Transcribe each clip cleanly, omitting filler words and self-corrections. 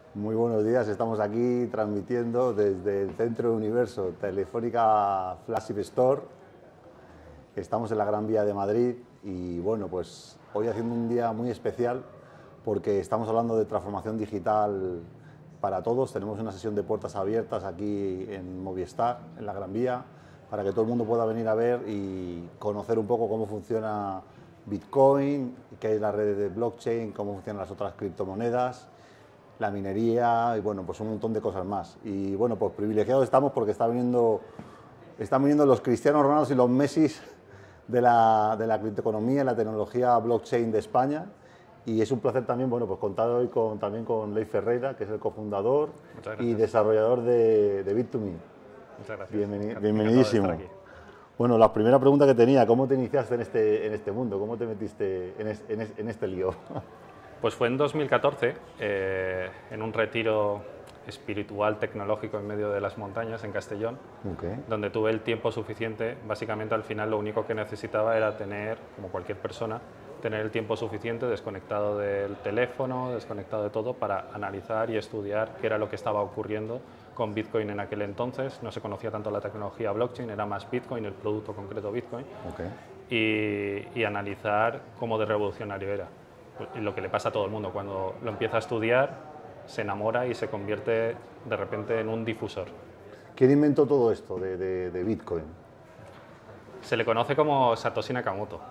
Muy buenos días, estamos aquí transmitiendo desde el Centro de Universo Telefónica Flagship Store. Estamos en la Gran Vía de Madrid y bueno, pues hoy haciendo un día muy especial porque estamos hablando de transformación digital para todos. Tenemos una sesión de puertas abiertas aquí en Movistar, en la Gran Vía, para que todo el mundo pueda venir a ver y conocer un poco cómo funciona Bitcoin, qué es la red de blockchain, cómo funcionan las otras criptomonedas, la minería y bueno, pues un montón de cosas más. Y bueno, pues privilegiados estamos porque están viniendo los Cristianos Ronaldos y los Messis de la criptoeconomía y la tecnología blockchain de España. Y es un placer también, bueno, pues contar hoy también con Leif Ferreira, que es el cofundador y desarrollador de Bit2Me. Muchas gracias. Bienvenidísimo. Encantado de estar aquí. Bueno, la primera pregunta que tenía, ¿cómo te iniciaste en este mundo? ¿Cómo te metiste en este lío? Pues fue en 2014, en un retiro espiritual tecnológico en medio de las montañas en Castellón, donde tuve el tiempo suficiente. Básicamente al final lo único que necesitaba era tener, como cualquier persona, tener el tiempo suficiente desconectado del teléfono, desconectado de todo, para analizar y estudiar qué era lo que estaba ocurriendo con Bitcoin en aquel entonces. No se conocía tanto la tecnología blockchain, era más Bitcoin, el producto concreto Bitcoin, y analizar cómo de revolucionario era. Lo que le pasa a todo el mundo, cuando lo empieza a estudiar, se enamora y se convierte de repente en un difusor. ¿Quién inventó todo esto de Bitcoin? Se le conoce como Satoshi Nakamoto.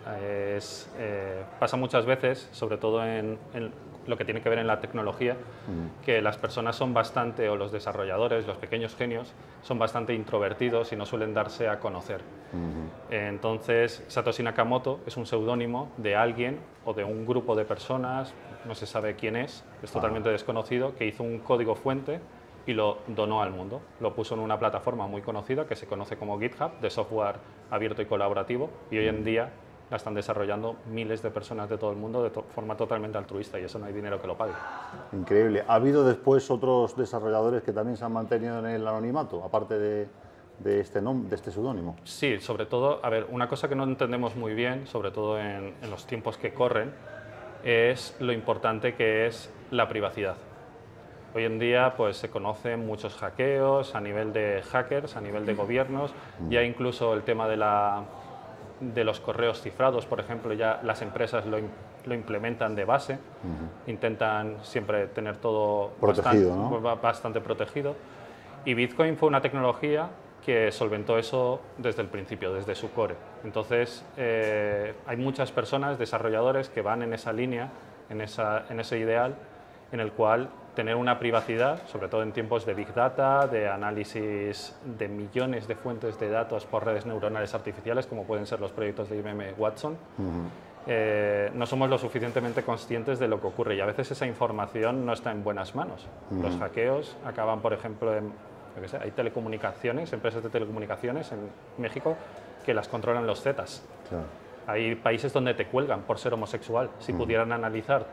Pasa muchas veces, sobre todo en lo que tiene que ver en la tecnología, que las personas son bastante, o los desarrolladores, los pequeños genios, son bastante introvertidos y no suelen darse a conocer. Entonces, Satoshi Nakamoto es un seudónimo de alguien o de un grupo de personas, no se sabe quién es totalmente desconocido, que hizo un código fuente y lo donó al mundo. Lo puso en una plataforma muy conocida que se conoce como GitHub, de software abierto y colaborativo, y hoy en día la están desarrollando miles de personas de todo el mundo de forma totalmente altruista, y eso no hay dinero que lo pague. Increíble. ¿Ha habido después otros desarrolladores que también se han mantenido en el anonimato, aparte de este seudónimo? Sí, sobre todo, a ver, una cosa que no entendemos muy bien, sobre todo en los tiempos que corren, es lo importante que es la privacidad. Hoy en día pues, se conocen muchos hackeos a nivel de hackers, a nivel de gobiernos, ya incluso el tema de los correos cifrados, por ejemplo, ya las empresas lo implementan de base, intentan siempre tener todo protegido, bastante protegido. Y Bitcoin fue una tecnología que solventó eso desde el principio, desde su core. Entonces, hay muchas personas, desarrolladores, que van en esa línea, en ese ideal, en el cual tener una privacidad, sobre todo en tiempos de Big Data, de análisis de millones de fuentes de datos por redes neuronales artificiales, como pueden ser los proyectos de IBM Watson, no somos lo suficientemente conscientes de lo que ocurre, y a veces esa información no está en buenas manos. Los hackeos acaban, por ejemplo, hay telecomunicaciones, empresas de telecomunicaciones en México que las controlan los Zetas. Claro. Hay países donde te cuelgan por ser homosexual. Si pudieran analizar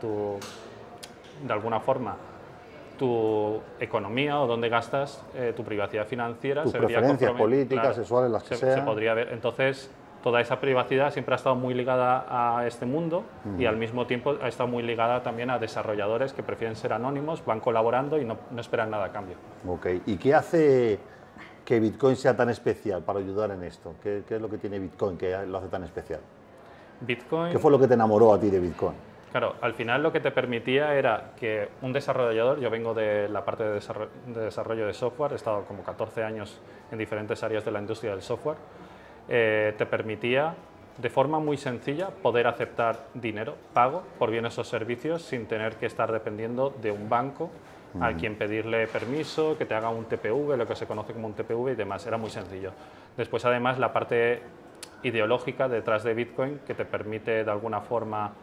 de alguna forma tu economía o dónde gastas tu privacidad financiera, tus preferencias políticas, claro, sexuales, las que sean. Se podría ver. Entonces, toda esa privacidad siempre ha estado muy ligada a este mundo y al mismo tiempo ha estado muy ligada también a desarrolladores que prefieren ser anónimos, van colaborando y no esperan nada a cambio. ¿Y qué hace que Bitcoin sea tan especial para ayudar en esto? ¿Qué es lo que tiene Bitcoin que lo hace tan especial? ¿Qué fue lo que te enamoró a ti de Bitcoin? Claro, al final lo que te permitía era que un desarrollador, yo vengo de la parte de desarrollo de software, he estado como 14 años en diferentes áreas de la industria del software, te permitía de forma muy sencilla poder aceptar dinero, pago por bienes o servicios sin tener que estar dependiendo de un banco a quien pedirle permiso, que te haga un TPV, lo que se conoce como un TPV y demás, era muy sencillo. Después además la parte ideológica detrás de Bitcoin que te permite de alguna forma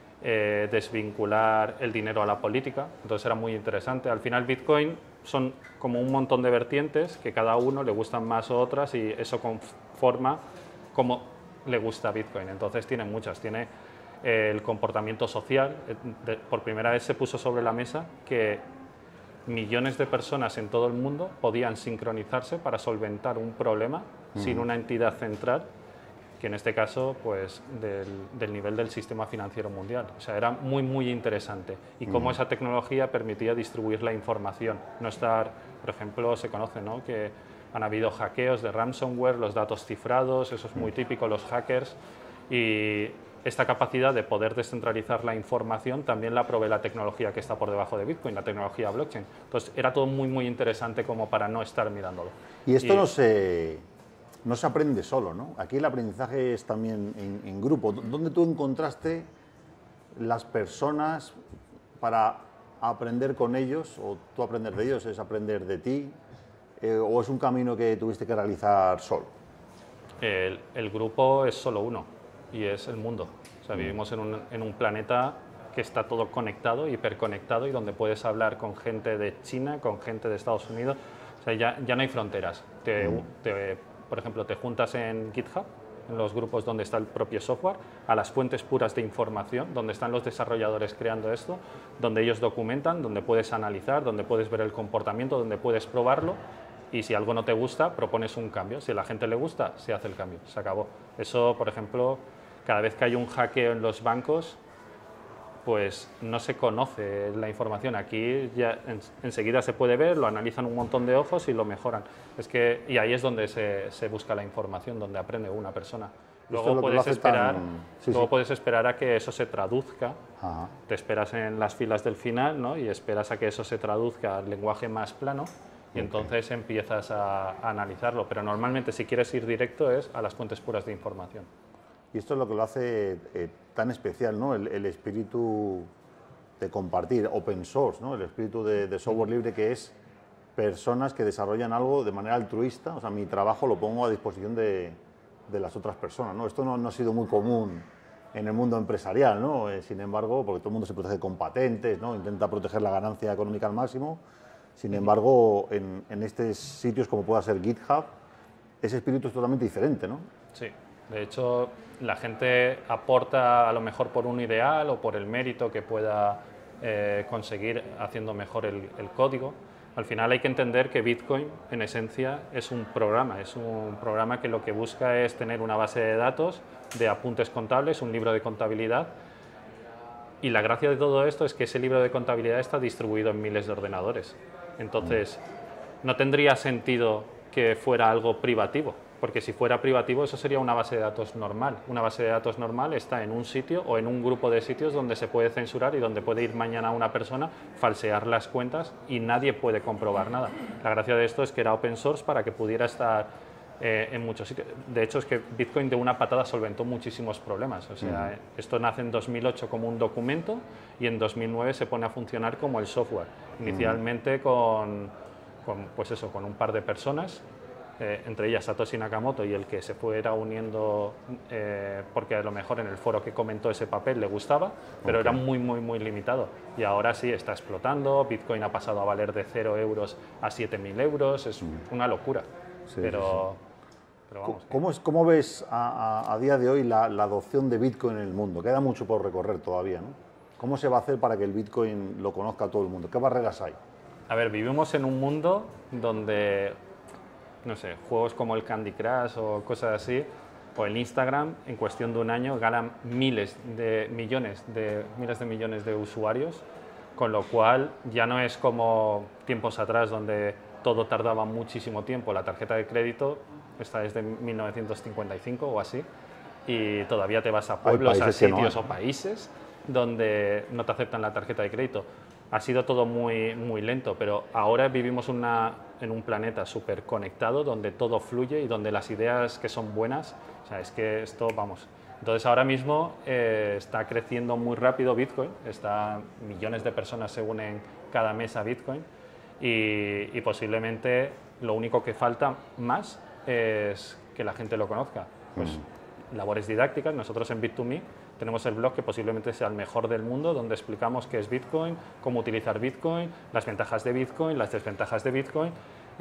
desvincular el dinero a la política, entonces era muy interesante. Al final Bitcoin son como un montón de vertientes que cada uno le gustan más o otras y eso conforma cómo le gusta Bitcoin. Entonces tiene muchas, tiene el comportamiento social, por primera vez se puso sobre la mesa que millones de personas en todo el mundo podían sincronizarse para solventar un problema sin una entidad central que en este caso, pues, del nivel del sistema financiero mundial. O sea, era muy, muy interesante. Y cómo esa tecnología permitía distribuir la información. No estar, por ejemplo, se conoce, ¿no?, que han habido hackeos de ransomware, los datos cifrados, eso es muy típico, los hackers. Y esta capacidad de poder descentralizar la información también la provee la tecnología que está por debajo de Bitcoin, la tecnología blockchain. Entonces, era todo muy, muy interesante como para no estar mirándolo. Y esto no se aprende solo, ¿no? Aquí el aprendizaje es también en grupo. ¿Dónde tú encontraste las personas para aprender con ellos, o tú aprender de ellos es aprender de ti, o es un camino que tuviste que realizar solo? El grupo es solo uno, y es el mundo. O sea, vivimos en un planeta que está todo conectado, hiperconectado, y donde puedes hablar con gente de China, con gente de Estados Unidos. O sea, ya no hay fronteras. Por ejemplo, te juntas en GitHub, en los grupos donde está el propio software, a las fuentes puras de información, donde están los desarrolladores creando esto, donde ellos documentan, donde puedes analizar, donde puedes ver el comportamiento, donde puedes probarlo, y si algo no te gusta, propones un cambio. Si a la gente le gusta, se hace el cambio, se acabó. Eso, por ejemplo, cada vez que hay un hackeo en los bancos, pues no se conoce la información. Aquí ya enseguida se puede ver, lo analizan un montón de ojos y lo mejoran. Y ahí es donde se busca la información, donde aprende una persona. Luego puedes esperar a que eso se traduzca. Ajá. Te esperas en las filas del final, ¿no?, y esperas a que eso se traduzca al lenguaje más plano, y entonces empiezas a analizarlo. Pero normalmente, si quieres ir directo, es a las fuentes puras de información. Y esto es lo que lo hace tan especial, ¿no? El espíritu de compartir, open source, ¿no? El espíritu de software libre, que es personas que desarrollan algo de manera altruista. O sea, mi trabajo lo pongo a disposición de las otras personas, ¿no? Esto no ha sido muy común en el mundo empresarial, ¿no? Sin embargo, porque todo el mundo se protege con patentes, ¿no? Intenta proteger la ganancia económica al máximo. Sin embargo, en estos sitios como pueda ser GitHub, ese espíritu es totalmente diferente, ¿no? Sí. De hecho, la gente aporta a lo mejor por un ideal o por el mérito que pueda conseguir haciendo mejor el código. Al final hay que entender que Bitcoin, en esencia, es un programa que lo que busca es tener una base de datos de apuntes contables, un libro de contabilidad, y la gracia de todo esto es que ese libro de contabilidad está distribuido en miles de ordenadores. Entonces, no tendría sentido que fuera algo privativo, porque si fuera privativo eso sería una base de datos normal. Una base de datos normal está en un sitio o en un grupo de sitios donde se puede censurar y donde puede ir mañana una persona, falsear las cuentas y nadie puede comprobar nada. La gracia de esto es que era open source para que pudiera estar en muchos sitios. De hecho, es que Bitcoin de una patada solventó muchísimos problemas. O sea, esto nace en 2008 como un documento y en 2009 se pone a funcionar como el software. Inicialmente con un par de personas, entre ellas Satoshi Nakamoto y el que se fuera uniendo porque a lo mejor en el foro que comentó ese papel le gustaba, pero era muy, muy, muy limitado. Y ahora sí está explotando. Bitcoin ha pasado a valer de 0 euros a 7.000 euros. Es una locura. Sí, pero vamos. ¿Cómo ves a día de hoy la adopción de Bitcoin en el mundo? Queda mucho por recorrer todavía, ¿no? ¿Cómo se va a hacer para que el Bitcoin lo conozca todo el mundo? ¿Qué barreras hay? A ver, vivimos en un mundo donde, no sé, juegos como el Candy Crush o cosas así, o el Instagram, en cuestión de un año ganan miles de millones de usuarios, con lo cual ya no es como tiempos atrás donde todo tardaba muchísimo tiempo. La tarjeta de crédito está desde 1955 o así, y todavía te vas a pueblos, a sitios o países donde no te aceptan la tarjeta de crédito. Ha sido todo muy, muy lento, pero ahora vivimos en un planeta súper conectado, donde todo fluye y donde las ideas que son buenas, o sea, es que esto, vamos. Entonces ahora mismo está creciendo muy rápido Bitcoin, millones de personas se unen cada mes a Bitcoin, y posiblemente lo único que falta más es que la gente lo conozca. Pues labores didácticas. Nosotros en Bit2Me tenemos el blog que posiblemente sea el mejor del mundo, donde explicamos qué es Bitcoin, cómo utilizar Bitcoin, las ventajas de Bitcoin, las desventajas de Bitcoin,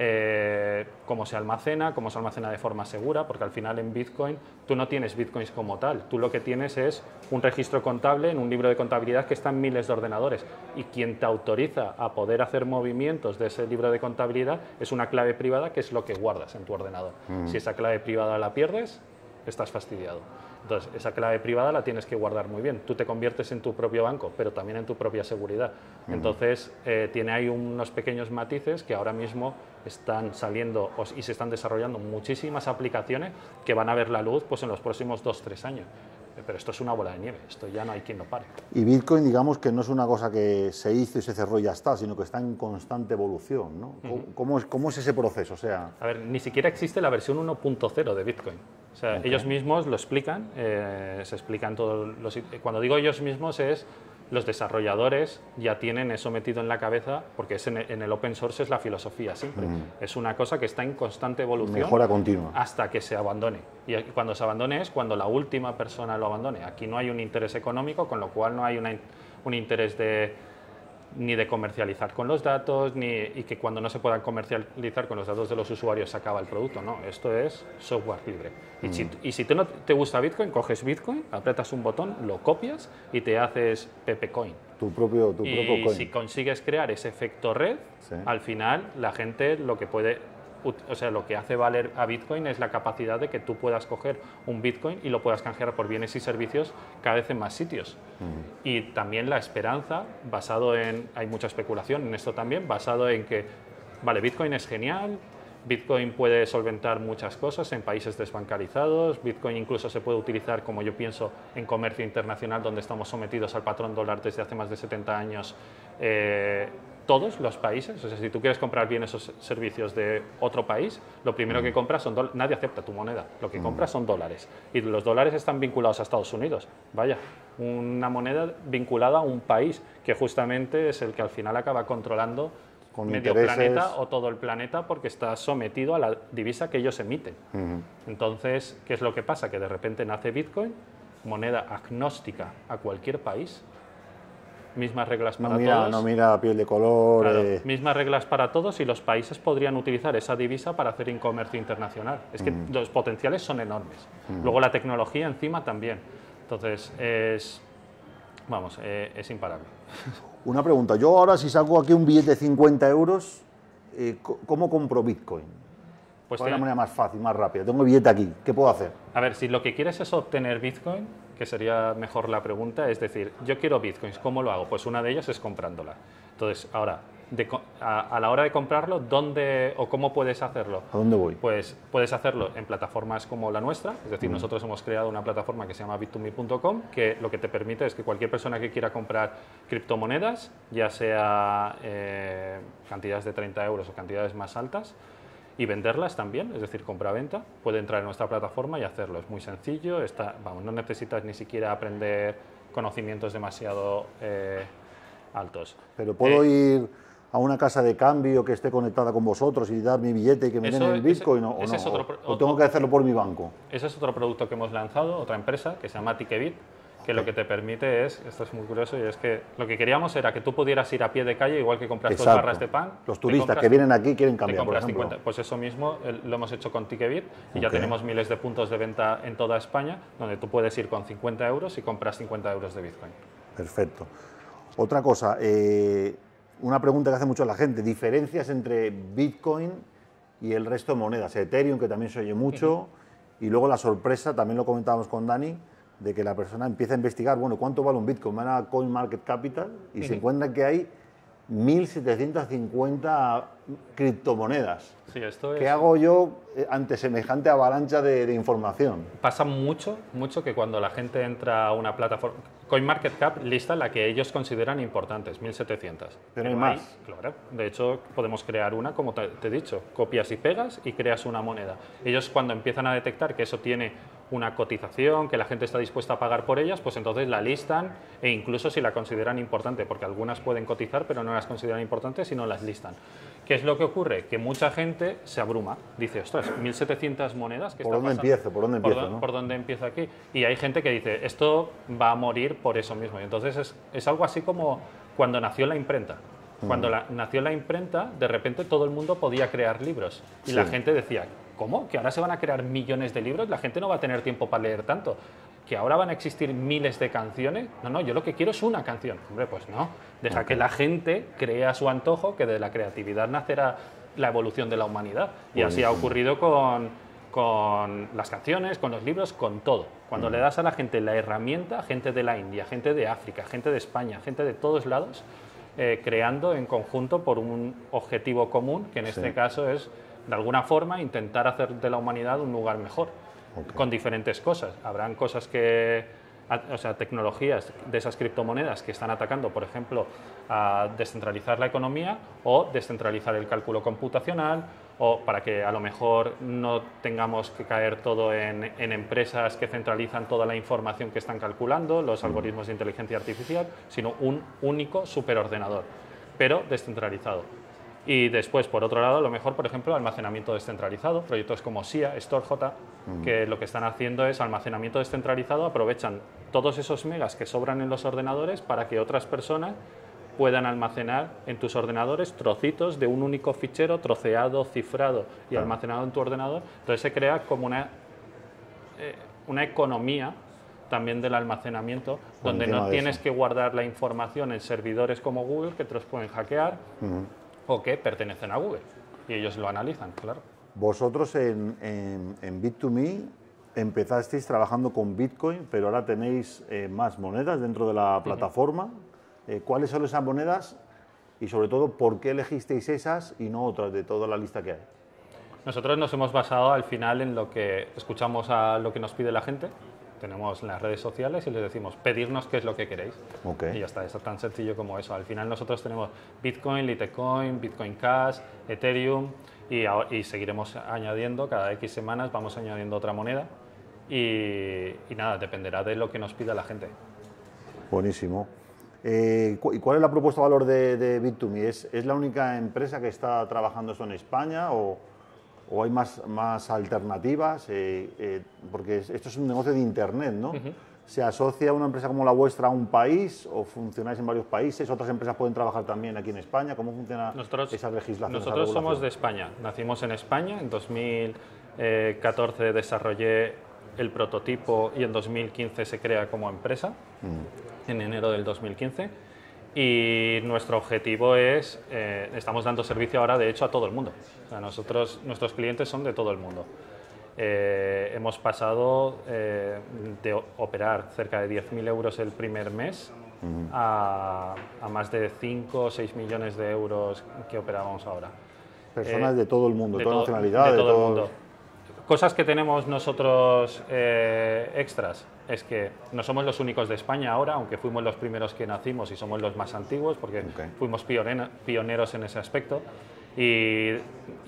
cómo se almacena de forma segura, porque al final en Bitcoin tú no tienes Bitcoins como tal, tú lo que tienes es un registro contable en un libro de contabilidad que está en miles de ordenadores, y quien te autoriza a poder hacer movimientos de ese libro de contabilidad es una clave privada, que es lo que guardas en tu ordenador. Si esa clave privada la pierdes, estás fastidiado. Entonces, esa clave privada la tienes que guardar muy bien. Tú te conviertes en tu propio banco, pero también en tu propia seguridad. Entonces, tiene ahí unos pequeños matices que ahora mismo están saliendo y se están desarrollando muchísimas aplicaciones que van a ver la luz pues, en los próximos 2-3 años. Pero esto es una bola de nieve, esto ya no hay quien lo pare. Y Bitcoin, digamos que no es una cosa que se hizo y se cerró y ya está, sino que está en constante evolución, ¿no? ¿Cómo es ese proceso? O sea, a ver, ni siquiera existe la versión 1.0 de Bitcoin. O sea, ellos mismos lo explican, se explican todos los... Cuando digo ellos mismos es los desarrolladores ya tienen eso metido en la cabeza, porque es en el open source es la filosofía siempre. Es una cosa que está en constante evolución. Mejora continua. Hasta que se abandone. Y cuando se abandone es cuando la última persona lo abandone. Aquí no hay un interés económico, con lo cual no hay un interés ni de comercializar con los datos, y que cuando no se puedan comercializar con los datos de los usuarios se acaba el producto. No, esto es software libre. Y si no te gusta Bitcoin, coges Bitcoin, apretas un botón, lo copias y te haces Pepecoin. Tu propio coin. Si consigues crear ese efecto red, al final la gente lo que hace valer a Bitcoin es la capacidad de que tú puedas coger un Bitcoin y lo puedas canjear por bienes y servicios cada vez en más sitios. Y también la esperanza, hay mucha especulación en esto también, basado en que, vale, Bitcoin es genial, Bitcoin puede solventar muchas cosas en países desbancarizados, Bitcoin incluso se puede utilizar, como yo pienso, en comercio internacional, donde estamos sometidos al patrón dólar desde hace más de 70 años, todos los países. O sea, si tú quieres comprar bienes o servicios de otro país, lo primero que compras son dólares. Nadie acepta tu moneda, lo que compras son dólares. Y los dólares están vinculados a Estados Unidos. Vaya, una moneda vinculada a un país que justamente es el que al final acaba controlando con medio planeta o todo el planeta, porque está sometido a la divisa que ellos emiten. Entonces, ¿qué es lo que pasa? Que de repente nace Bitcoin, moneda agnóstica a cualquier país, mismas reglas para todos. No mira piel de color. Claro, mismas reglas para todos, y los países podrían utilizar esa divisa para hacer comercio internacional. Es que los potenciales son enormes. Luego la tecnología encima también. Entonces, es imparable. Una pregunta, yo ahora si saco aquí un billete de 50 euros, ¿cómo compro Bitcoin? Pues ¿Cuál es la manera más fácil, más rápida? Tengo el billete aquí, ¿qué puedo hacer? A ver, si lo que quieres es obtener Bitcoin, que sería mejor la pregunta, es decir, yo quiero Bitcoins, ¿cómo lo hago? Pues una de ellas es comprándola. Entonces, ahora, a la hora de comprarlo, ¿dónde o cómo puedes hacerlo? ¿A dónde voy? Pues puedes hacerlo en plataformas como la nuestra, es decir, nosotros hemos creado una plataforma que se llama bit2me.com, que lo que te permite es que cualquier persona que quiera comprar criptomonedas, ya sea cantidades de 30 euros o cantidades más altas, y venderlas también, es decir, compra-venta, puede entrar en nuestra plataforma y hacerlo. Es muy sencillo, no necesitas ni siquiera aprender conocimientos demasiado altos. Pero puedo ir a una casa de cambio que esté conectada con vosotros y dar mi billete y que me den el Bitcoin, o tengo que hacerlo por mi banco. Ese es otro producto que hemos lanzado, otra empresa que se llama Ticketbit, que lo que te permite esto es muy curioso, y es que lo que queríamos era que tú pudieras ir a pie de calle, igual que compras 2 barras de pan. Los turistas que vienen aquí quieren cambiar, por ejemplo. 50. Pues eso mismo lo hemos hecho con Ticketbit, y ya tenemos miles de puntos de venta en toda España, donde tú puedes ir con 50 euros y compras 50 euros de Bitcoin. Perfecto. Otra cosa, una pregunta que hace mucho la gente, diferencias entre Bitcoin y el resto de monedas, Ethereum, que también se oye mucho, y luego la sorpresa, también lo comentábamos con Dani, de que la persona empieza a investigar, bueno, ¿cuánto vale un Bitcoin? Van a CoinMarketCapital y se encuentran que hay 1.750 criptomonedas. Sí, esto es... ¿Qué hago yo ante semejante avalancha de información? Pasa mucho que cuando la gente entra a una plataforma... CoinMarketCap lista la que ellos consideran importantes, 1.700. Pero hay más. Claro, de hecho podemos crear una, como te he dicho, copias y pegas y creas una moneda. Ellos cuando empiezan a detectar que eso tiene una cotización, que la gente está dispuesta a pagar por ellas, pues entonces la listan, e incluso si la consideran importante, porque algunas pueden cotizar pero no las consideran importantes y no las listan. ¿Qué es lo que ocurre? Que mucha gente se abruma, dice, ostras, 1.700 monedas, ¿qué está pasando? ¿Por dónde empiezo aquí? Y hay gente que dice, esto va a morir por eso mismo. Y entonces es algo así como cuando nació la imprenta. Cuando nació la imprenta, de repente todo el mundo podía crear libros. Y la gente decía, ¿cómo? ¿Que ahora se van a crear millones de libros? La gente no va a tener tiempo para leer tanto. ¿Que ahora van a existir miles de canciones? No, yo lo que quiero es una canción. Hombre, pues no. Deja que la gente cree a su antojo, que de la creatividad nacerá la evolución de la humanidad. Y así ha ocurrido con con las canciones, con los libros, con todo. Cuando le das a la gente la herramienta, gente de la India, gente de África, gente de España, gente de todos lados, creando en conjunto por un objetivo común, que en este caso es, de alguna forma, intentar hacer de la humanidad un lugar mejor, con diferentes cosas. Habrán cosas o sea, tecnologías de esas criptomonedas que están atacando, por ejemplo, a descentralizar la economía o descentralizar el cálculo computacional, o para que a lo mejor no tengamos que caer todo en empresas que centralizan toda la información que están calculando, los algoritmos de inteligencia artificial, sino un único superordenador, pero descentralizado. Y después, por otro lado, a lo mejor, por ejemplo, almacenamiento descentralizado, proyectos como SIA, StoreJ, que lo que están haciendo es almacenamiento descentralizado, aprovechan todos esos megas que sobran en los ordenadores para que otras personas puedan almacenar en tus ordenadores trocitos de un único fichero troceado, cifrado y almacenado en tu ordenador. Entonces se crea como una economía también del almacenamiento, donde no tienes que guardar la información en servidores como Google, que te los pueden hackear, o que pertenecen a Google, y ellos lo analizan, claro. Vosotros en Bit2Me empezasteis trabajando con Bitcoin, pero ahora tenéis más monedas dentro de la plataforma. ¿Cuáles son esas monedas y, sobre todo, por qué elegisteis esas y no otras de toda la lista que hay? Nosotros nos hemos basado al final en lo que escuchamos a lo que nos pide la gente. Tenemos las redes sociales y les decimos, pedirnos qué es lo que queréis. Y ya está, es tan sencillo como eso. Al final nosotros tenemos Bitcoin, Litecoin, Bitcoin Cash, Ethereum y seguiremos añadiendo, cada X semanas vamos añadiendo otra moneda y nada, dependerá de lo que nos pida la gente. Buenísimo. ¿Y cuál es la propuesta de valor de Bit2Me? ¿Es la única empresa que está trabajando esto en España o hay más alternativas? Porque esto es un negocio de Internet, ¿no? ¿Se asocia una empresa como la vuestra a un país o funcionáis en varios países? ¿Otras empresas pueden trabajar también aquí en España? ¿Cómo funciona esa legislación? Nosotros somos de España. Nacimos en España. En 2014 desarrollé el prototipo y en 2015 se crea como empresa, en enero del 2015. Y nuestro objetivo es, estamos dando servicio ahora de hecho a todo el mundo. O sea, nuestros clientes son de todo el mundo. Hemos pasado de operar cerca de 10.000 euros el primer mes a más de 5 o 6 millones de euros que operábamos ahora. Personas de todo el mundo, de toda nacionalidad. De todo el mundo. Cosas que tenemos nosotros extras es que no somos los únicos de España ahora, aunque fuimos los primeros que nacimos y somos los más antiguos, porque fuimos pioneros en ese aspecto. Y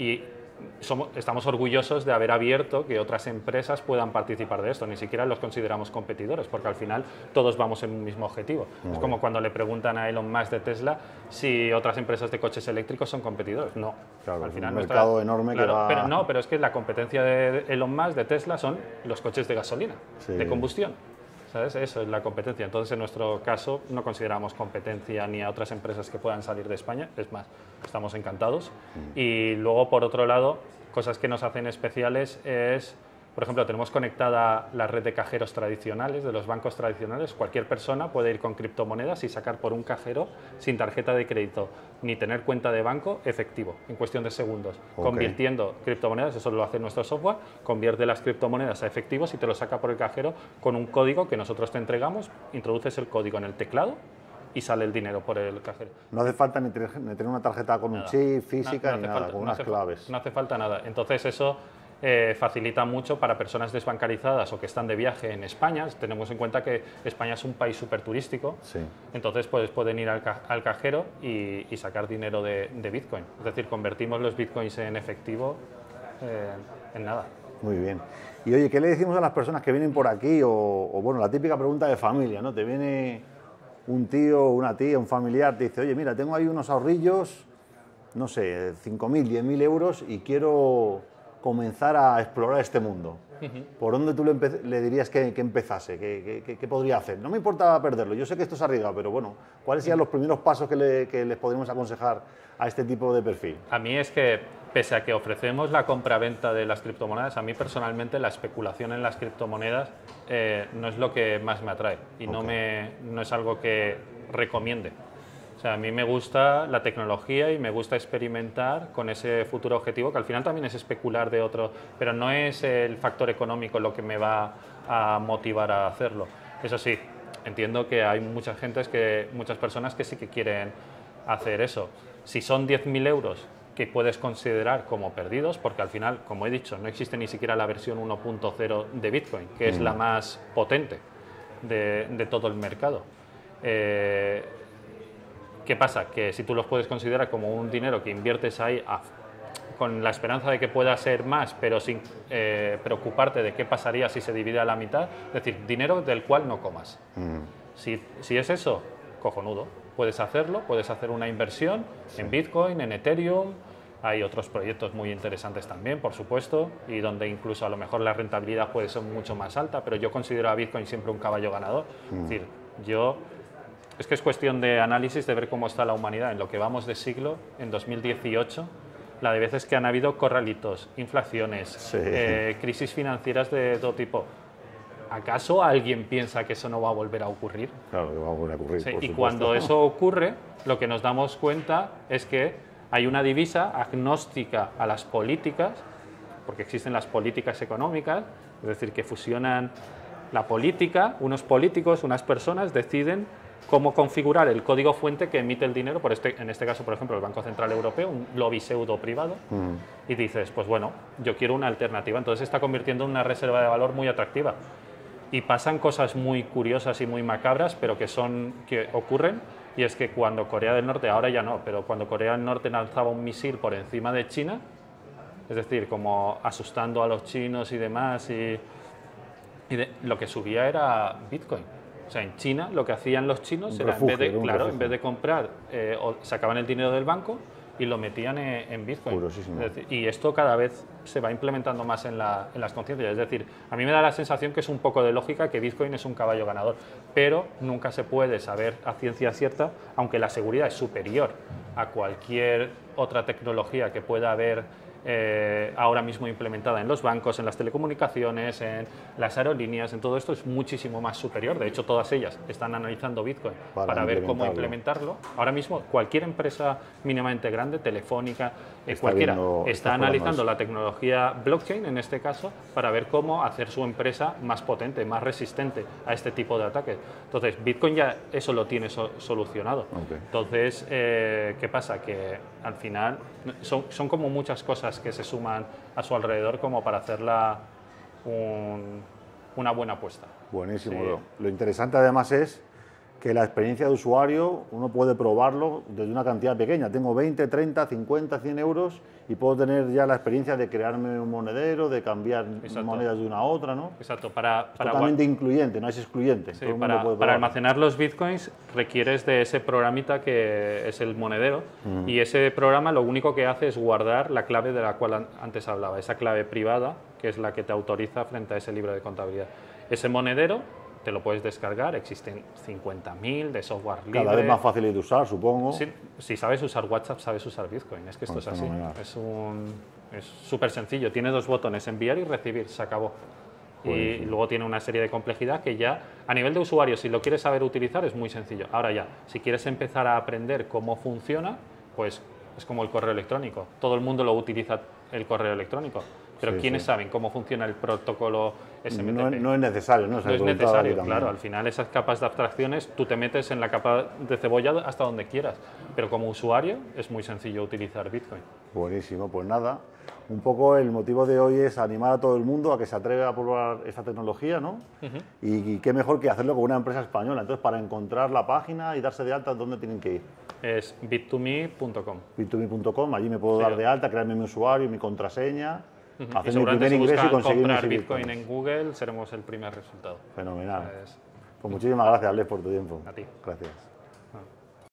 estamos orgullosos de haber abierto que otras empresas puedan participar de esto. Ni siquiera los consideramos competidores, porque al final todos vamos en un mismo objetivo. Es como cuando le preguntan a Elon Musk de Tesla si otras empresas de coches eléctricos son competidores. No. Claro, al final un mercado enorme que va... Pero es que la competencia de Elon Musk, de Tesla, son los coches de gasolina, de combustión. ¿Sabes? Eso es la competencia. Entonces, en nuestro caso, no consideramos competencia ni a otras empresas que puedan salir de España. Es más, estamos encantados. Y luego, por otro lado, cosas que nos hacen especiales es, por ejemplo, tenemos conectada la red de cajeros tradicionales, de los bancos tradicionales. Cualquier persona puede ir con criptomonedas y sacar por un cajero sin tarjeta de crédito ni tener cuenta de banco efectivo, en cuestión de segundos. Convirtiendo criptomonedas, eso lo hace nuestro software, convierte las criptomonedas a efectivos y te lo saca por el cajero con un código que nosotros te entregamos, introduces el código en el teclado y sale el dinero por el cajero. No hace falta ni tener una tarjeta con un chip física ni nada, con unas claves. No hace falta nada. Entonces eso facilita mucho para personas desbancarizadas o que están de viaje en España. Tenemos en cuenta que España es un país súper turístico, entonces pues, pueden ir al cajero y sacar dinero de Bitcoin. Es decir, convertimos los Bitcoins en efectivo en nada. Muy bien. Y oye, ¿qué le decimos a las personas que vienen por aquí? O bueno, la típica pregunta de familia, ¿no? Te viene un tío, una tía, un familiar, te dice, oye, mira, tengo ahí unos ahorrillos, no sé, 5.000, 10.000 euros y quiero comenzar a explorar este mundo. ¿Por dónde tú le dirías que empezase? ¿Qué podría hacer? No me importa perderlo, yo sé que esto es arriesgado, pero bueno, ¿cuáles serían los primeros pasos que les podríamos aconsejar a este tipo de perfil? A mí es que, pese a que ofrecemos la compra-venta de las criptomonedas, a mí personalmente la especulación en las criptomonedas no es lo que más me atrae y no es algo que recomiende. O sea, a mí me gusta la tecnología y me gusta experimentar con ese futuro objetivo, que al final también es especular de otro, pero no es el factor económico lo que me va a motivar a hacerlo. Eso sí, entiendo que hay muchas personas que sí que quieren hacer eso. Si son 10.000 euros que puedes considerar como perdidos, porque al final, como he dicho, no existe ni siquiera la versión 1.0 de Bitcoin, que es la más potente de todo el mercado. ¿Qué pasa? Que si tú los puedes considerar como un dinero que inviertes ahí con la esperanza de que pueda ser más, pero sin preocuparte de qué pasaría si se divide a la mitad, es decir, dinero del cual no comas. Si es eso, cojonudo. Puedes hacerlo, puedes hacer una inversión en Bitcoin, en Ethereum. Hay otros proyectos muy interesantes también, por supuesto, y donde incluso a lo mejor la rentabilidad puede ser mucho más alta, pero yo considero a Bitcoin siempre un caballo ganador. Es decir, es que es cuestión de análisis, de ver cómo está la humanidad en lo que vamos de siglo, en 2018, la de veces que han habido corralitos, inflaciones, crisis financieras de todo tipo. ¿Acaso alguien piensa que eso no va a volver a ocurrir? Claro que va a volver a ocurrir, Sí, por y supuesto. cuando eso ocurre, lo que nos damos cuenta es que hay una divisa agnóstica a las políticas, porque existen las políticas económicas, es decir, que fusionan la política, unos políticos, unas personas deciden cómo configurar el código fuente que emite el dinero, en este caso, por ejemplo, el Banco Central Europeo, un lobby pseudo privado, y dices, pues bueno, yo quiero una alternativa. Entonces se está convirtiendo en una reserva de valor muy atractiva. Y pasan cosas muy curiosas y muy macabras, pero que ocurren, y es que cuando Corea del Norte, ahora ya no, pero cuando Corea del Norte lanzaba un misil por encima de China, es decir, como asustando a los chinos y demás, lo que subía era Bitcoin. O sea, en China lo que hacían los chinos era, en vez de comprar, sacaban el dinero del banco y lo metían en Bitcoin. Es decir, y esto cada vez se va implementando más en las conciencias. Es decir, a mí me da la sensación que es un poco de lógica que Bitcoin es un caballo ganador, pero nunca se puede saber a ciencia cierta, aunque la seguridad es superior a cualquier otra tecnología que pueda haber ahora mismo implementada en los bancos, en las telecomunicaciones, en las aerolíneas, en todo esto es muchísimo más superior. De hecho, todas ellas están analizando Bitcoin para ver cómo implementarlo. Ahora mismo, cualquier empresa mínimamente grande, Telefónica, cualquiera, está analizando la tecnología blockchain, en este caso, para ver cómo hacer su empresa más potente, más resistente a este tipo de ataques. Entonces, Bitcoin ya eso lo tiene solucionado. Entonces, ¿qué pasa? Que al final son como muchas cosas que se suman a su alrededor como para hacerla una buena apuesta. Buenísimo. Sí. Lo interesante además es que la experiencia de usuario uno puede probarlo desde una cantidad pequeña. Tengo 20, 30, 50, 100 euros y puedo tener ya la experiencia de crearme un monedero, de cambiar monedas de una a otra, ¿no? Exacto. Totalmente incluyente, no es excluyente. Sí, para almacenar los bitcoins requieres de ese programita que es el monedero y ese programa lo único que hace es guardar la clave de la cual antes hablaba, esa clave privada que es la que te autoriza frente a ese libro de contabilidad. Ese monedero te lo puedes descargar, existen 50.000 de software libre. Cada vez más fácil de usar, supongo. Sí, si sabes usar WhatsApp, sabes usar Bitcoin. Es que esto es así. Es súper sencillo. Tiene dos botones, enviar y recibir, se acabó. Y luego tiene una serie de complejidad que ya, a nivel de usuario, si lo quieres saber utilizar, es muy sencillo. Ahora ya, si quieres empezar a aprender cómo funciona, pues es como el correo electrónico. Todo el mundo lo utiliza el correo electrónico. Pero ¿quiénes saben cómo funciona el protocolo SMTP? No es necesario, ¿no? No es necesario, claro. Al final esas capas de abstracciones tú te metes en la capa de cebolla hasta donde quieras. Pero como usuario es muy sencillo utilizar Bitcoin. Buenísimo, pues nada. Un poco el motivo de hoy es animar a todo el mundo a que se atreva a probar esta tecnología, ¿no? Y qué mejor que hacerlo con una empresa española. Entonces, para encontrar la página y darse de alta, ¿dónde tienen que ir? Es bit2me.com. Bit2me.com, allí me puedo dar de alta, crearme mi usuario, mi contraseña. Y seguramente si buscan comprar Bitcoin en Google, seremos el primer resultado. Fenomenal. Pues muchísimas gracias, Les, por tu tiempo. A ti. Gracias.